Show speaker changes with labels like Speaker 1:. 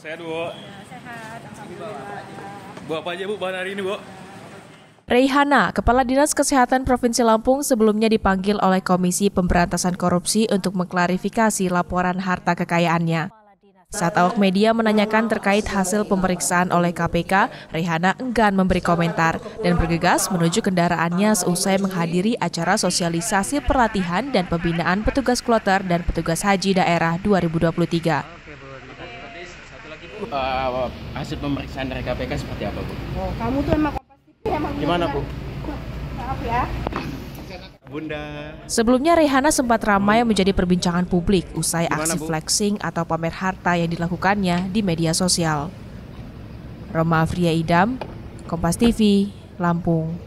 Speaker 1: Sehat, Bu.
Speaker 2: Sehat, alhamdulillah.
Speaker 1: Bu, apa aja, Bu, bahan hari ini, Bu?
Speaker 3: Reihana, Kepala Dinas Kesehatan Provinsi Lampung sebelumnya dipanggil oleh Komisi Pemberantasan Korupsi untuk mengklarifikasi laporan harta kekayaannya. Saat awak media menanyakan terkait hasil pemeriksaan oleh KPK, Reihana enggan memberi komentar dan bergegas menuju kendaraannya seusai menghadiri acara sosialisasi pelatihan dan pembinaan petugas kloter dan petugas haji daerah 2023.
Speaker 4: Hasil pemeriksaan dari KPK seperti apa, Bu?
Speaker 2: Oh, kamu tuh emang Kompas TV emang.
Speaker 4: Gimana, Bu?
Speaker 2: Maaf ya.
Speaker 4: Bunda.
Speaker 3: Sebelumnya Reihana sempat ramai menjadi perbincangan publik usai
Speaker 4: Gimana,
Speaker 3: aksi
Speaker 4: Bu?
Speaker 3: flexing atau pamer harta yang dilakukannya di media sosial. Roma Afria Idam, Kompas TV, Lampung.